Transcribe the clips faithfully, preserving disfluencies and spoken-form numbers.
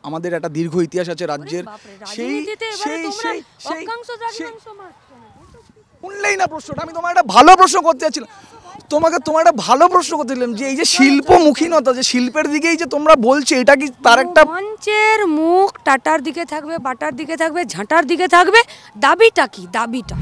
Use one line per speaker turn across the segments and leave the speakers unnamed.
আমাদের একটা দীর্ঘ ইতিহাস আছে রাজ্যের। সেই সেই সেই শুনলেই না প্রশ্নটা, আমি তোমার একটা ভালো প্রশ্ন করতে চাচ্ছিলাম, তোমাকে তোমার একটা ভালো প্রশ্ন করতে দিলাম যে এই যে শিল্পমুখীনতা, যে শিল্পের দিকেই যে তোমরা বলছো, এটা কি তার একটা
মঞ্চের মুখ টাটার দিকে থাকবে, বাটার দিকে থাকবে, ঝাঁটার দিকে থাকবে, দাবিটা কি? দাবিটা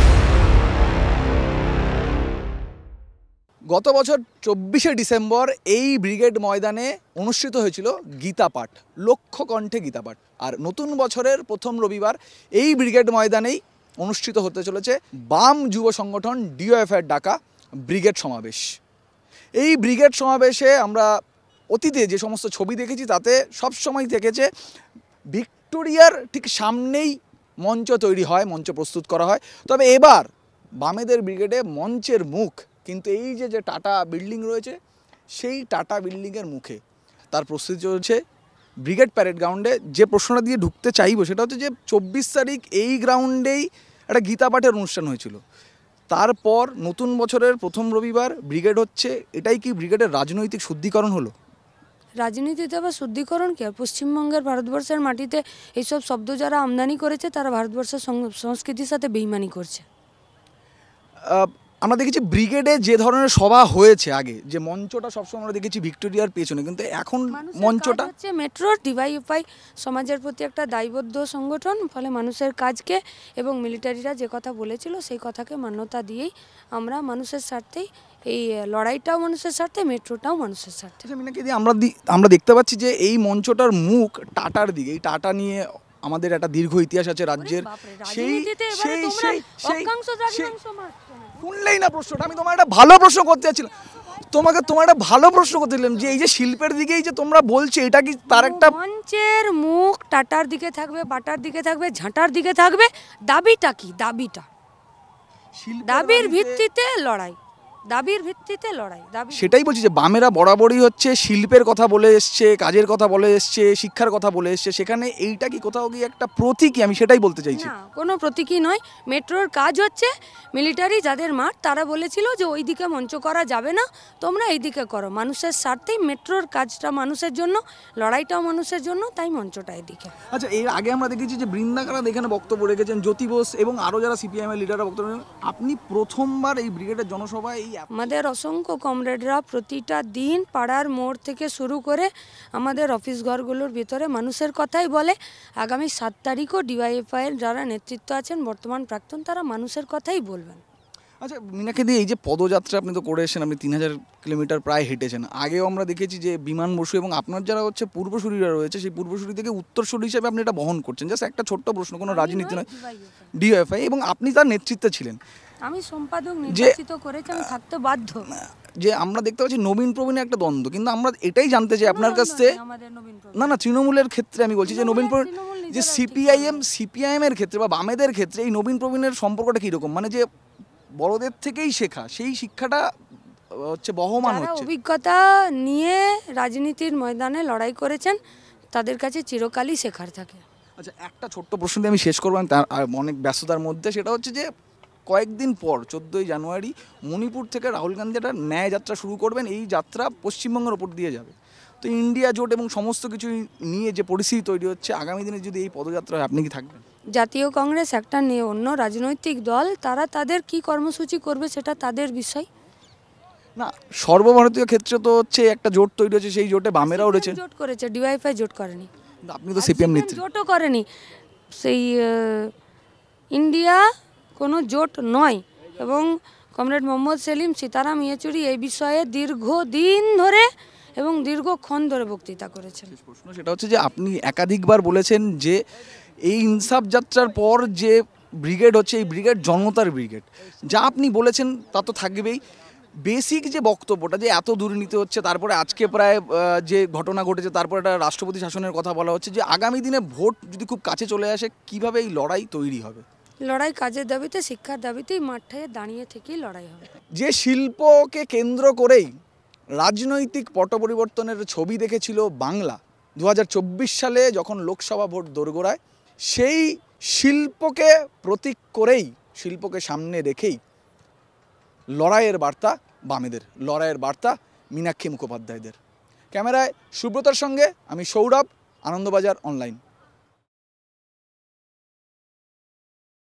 গত বছর চব্বিশে ডিসেম্বর এই ব্রিগেড ময়দানে অনুষ্ঠিত হয়েছিল গীতা পাঠ, লক্ষ কণ্ঠে গীতা পাঠ। আর নতুন বছরের প্রথম রবিবার এই ব্রিগেড ময়দানেই অনুষ্ঠিত হতে চলেছে বাম যুব সংগঠন ডিওএফআইয়ের ডাকা ব্রিগেড সমাবেশ। এই ব্রিগেড সমাবেশে আমরা অতীতে যে সমস্ত ছবি দেখেছি তাতে সবসময় থেকেছে ভিক্টোরিয়ার ঠিক সামনেই মঞ্চ তৈরি হয়, মঞ্চ প্রস্তুত করা হয়। তবে এবার বামেদের ব্রিগেডে মঞ্চের মুখ কিন্তু এই যে যে টাটা বিল্ডিং রয়েছে সেই টাটা বিল্ডিংয়ের মুখে। তার প্রস্তুতি চলছে ব্রিগেড প্যারেড গ্রাউন্ডে। যে প্রশ্নটা দিয়ে ঢুকতে চাইবো সেটা হচ্ছে যে চব্বিশ তারিখ এই গ্রাউন্ডেই একটা গীতা পাঠের অনুষ্ঠান হয়েছিল, তারপর নতুন বছরের প্রথম রবিবার ব্রিগেড হচ্ছে, এটাই কি ব্রিগেডের রাজনৈতিক শুদ্ধিকরণ হলো?
রাজনীতিতে আবার শুদ্ধিকরণ কি? আর পশ্চিমবঙ্গের ভারতবর্ষের মাটিতে এইসব শব্দ যারা আমদানি করেছে তারা ভারতবর্ষের সংস্কৃতির সাথে বেইমানি করছে।
আমরা দেখেছি ব্রিগেডে যে ধরনের সভা হয়েছে আগে, যে মঞ্চটা সবসময় আমরা দেখেছি ভিক্টোরিয়ার পেছনে, কিন্তু এখন মঞ্চটা
হচ্ছে মেট্রোর ডিওয়াইএফআই সমাজের প্রতি একটা দায়বদ্ধ সংগঠন, ফলে মানুষের কাজকে এবং মিলিটারিরা যে কথা বলেছিল সেই কথাকে মান্যতা দিয়েই আমরা মানুষের স্বার্থেই এই লড়াইটাও মানুষের স্বার্থে, মেট্রোটাও মানুষের স্বার্থে।
মিনাকে আমরা আমরা দেখতে পাচ্ছি যে এই মঞ্চটার মুখ টাটার দিকে, এই টাটা নিয়ে আমাদের একটা দীর্ঘ ইতিহাস আছে রাজ্যের। সেই সেই সেই শুনলেই না প্রশ্নটা, আমি তোমার একটা ভালো প্রশ্ন করতে চাচ্ছিলাম, তোমাকে তোমার একটা ভালো প্রশ্ন করতে দিলাম যে এই যে শিল্পের দিকেই যে তোমরা বলছো, এটা কি তার একটা
মঞ্চের মুখ টাটার দিকে থাকবে, বাটার দিকে থাকবে, ঝাঁটার দিকে থাকবে, দাবিটা কি? দাবিটা দাবির ভিত্তিতে লড়াই, দাবির ভিত্তিতে লড়াই, দাবি।
সেটাই বলছি যে বামেরা বরাবরই হচ্ছে শিল্পের কথা বলে এসছে, কাজের কথা বলে এসছে, শিক্ষার কথা বলে এসছে, সেখানে এইটা কি কোথাও কি একটা প্রতীকী? আমি সেটাই বলতে চাইছি।
না, কোনো প্রতীকী নয়। মেট্রোর কাজ হচ্ছে মিলিটারি যাদের মাঠ তারা বলেছিল যে ওই দিকে মঞ্চ করা যাবে না, তোমরা এই দিকে করো। মানুষের স্বার্থেই মেট্রোর কাজটা মানুষের জন্য, লড়াইটাও মানুষের জন্য, তাই মঞ্চটা এদিকে।
আচ্ছা, এর আগে আমরা দেখেছি যে বৃন্দাকারাদ এখানে বক্তব্য রেখেছেন, জ্যোতি বোস এবং আরও যারা সিপিআইএমের লিডাররা বক্তব্য রেখেছেন। আপনি প্রথমবার এই ব্রিগেডের জনসভায় এই
আমাদের অসংখ্য কমরেডরা প্রতিটা দিন পাড়ার মোড় থেকে শুরু করে আমাদের অফিস ঘরগুলোর ভিতরে মানুষের কথাই বলে। আগামী সাত তারিখও ডিওয়াইএফআইয়ের যারা নেতৃত্ব আছেন বর্তমান প্রাক্তন, তারা মানুষের কথাই বলবেন।
আচ্ছা মিনাকে দিয়ে এই যে পদযাত্রা আপনি তো করে এসেছেন, আপনি তিন হাজার কিলোমিটার প্রায় হেঁটেছেন। আগেও আমরা দেখেছি যে বিমান বসু এবং আপনার যারা হচ্ছে পূর্বসূরিরা রয়েছে সেই পূর্বসূরি থেকে উত্তরসূরি হিসেবে আপনি এটা বহন করছেন। জাস্ট একটা ছোট্ট প্রশ্ন, কোনো রাজনীতি নয়, ডিওএফআই, এবং আপনি তার নেতৃত্বে ছিলেন।
আমি সম্পাদক নির্বাচিত করেছি, আমি থাকতে বাধ্য।
যে আমরা দেখতে পাচ্ছি নবীন প্রবীণের একটা দ্বন্দ্ব, কিন্তু আমরা এটাই জানতে চাই আপনার কাছ থেকে, না না তৃণমূলের ক্ষেত্রে আমি বলছি যে নবীন প্রবীণ, যে সিপিআইএম সিপিআইএম এর ক্ষেত্রে বা বামেদের ক্ষেত্রে এই নবীন প্রবীণের সম্পর্কটা কীরকম? মানে যে বড়দের থেকেই শেখা, সেই শিক্ষাটা হচ্ছে বহমান হচ্ছে।
অভিজ্ঞতা নিয়ে রাজনীতির ময়দানে লড়াই করেছেন তাদের কাছে চিরকালই শেখার থাকে।
আচ্ছা, একটা ছোট্ট প্রশ্ন দিয়ে আমি শেষ করবো তার অনেক ব্যস্ততার মধ্যে, সেটা হচ্ছে যে কয়েকদিন পর চোদ্দোই জানুয়ারি মণিপুর থেকে রাহুল গান্ধী একটা ন্যায় যাত্রা শুরু করবেন। এই যাত্রা পশ্চিমবঙ্গের ওপর দিয়ে যাবে। তো ইন্ডিয়া জোট এবং সমস্ত কিছু নিয়ে যে পরিস্থিতি তৈরি হচ্ছে, আগামী দিনে যদি এই পদযাত্রা হয় আপনি কি থাকবেন?
জাতীয় কংগ্রেস একটা নিয়ে অন্য রাজনৈতিক দল, তারা তাদের কি কর্মসূচি করবে সেটা তাদের বিষয়।
না, সর্বভারতীয় ক্ষেত্রে তো হচ্ছে একটা জোট তৈরি হচ্ছে, সেই জোটে বামেরাও রয়েছে।
জোট করেছে, ডিওয়াইএফআই জোট করেনি।
আপনি তো সিপিএম নেত্রী।
জোটও করেনি, সেই ইন্ডিয়া কোনো জোট নয়। এবং কমরেড মোহাম্মদ সেলিম, সীতারাম ইয়েচুরি এই বিষয়ে দীর্ঘদিন ধরে এবং দীর্ঘক্ষণ ধরে বক্তৃতা করেছেন।
প্রশ্ন সেটা হচ্ছে যে আপনি একাধিকবার বলেছেন যে এই ইনসাফ যাত্রার পর যে ব্রিগেড হচ্ছে, এই ব্রিগেড জনতার ব্রিগেড। যা আপনি বলেছেন তা তো থাকবেই। বেসিক যে বক্তব্যটা যে এত দুর্নীতি হচ্ছে, তারপরে আজকে প্রায় যে ঘটনা ঘটেছে, তারপরে একটা রাষ্ট্রপতি শাসনের কথা বলা হচ্ছে, যে আগামী দিনে ভোট যদি খুব কাছে চলে আসে কিভাবে এই লড়াই তৈরি হবে?
লড়াই কাজের দাবিতে, শিক্ষার দাবিতেই মাঠে দাঁড়িয়ে থেকেই লড়াই হবে।
যে শিল্পকে কেন্দ্র করেই রাজনৈতিক পট পরিবর্তনের ছবি দেখেছিল বাংলা দু হাজার চব্বিশ সালে যখন লোকসভা ভোট দোরগোড়ায়, সেই শিল্পকে প্রতীক করেই, শিল্পকে সামনে রেখেই লড়াইয়ের বার্তা বামেদের, লড়াইয়ের বার্তা মীনাক্ষী মুখোপাধ্যায়দের। ক্যামেরায় সুব্রতার সঙ্গে আমি সৌরভ, আনন্দবাজার অনলাইন।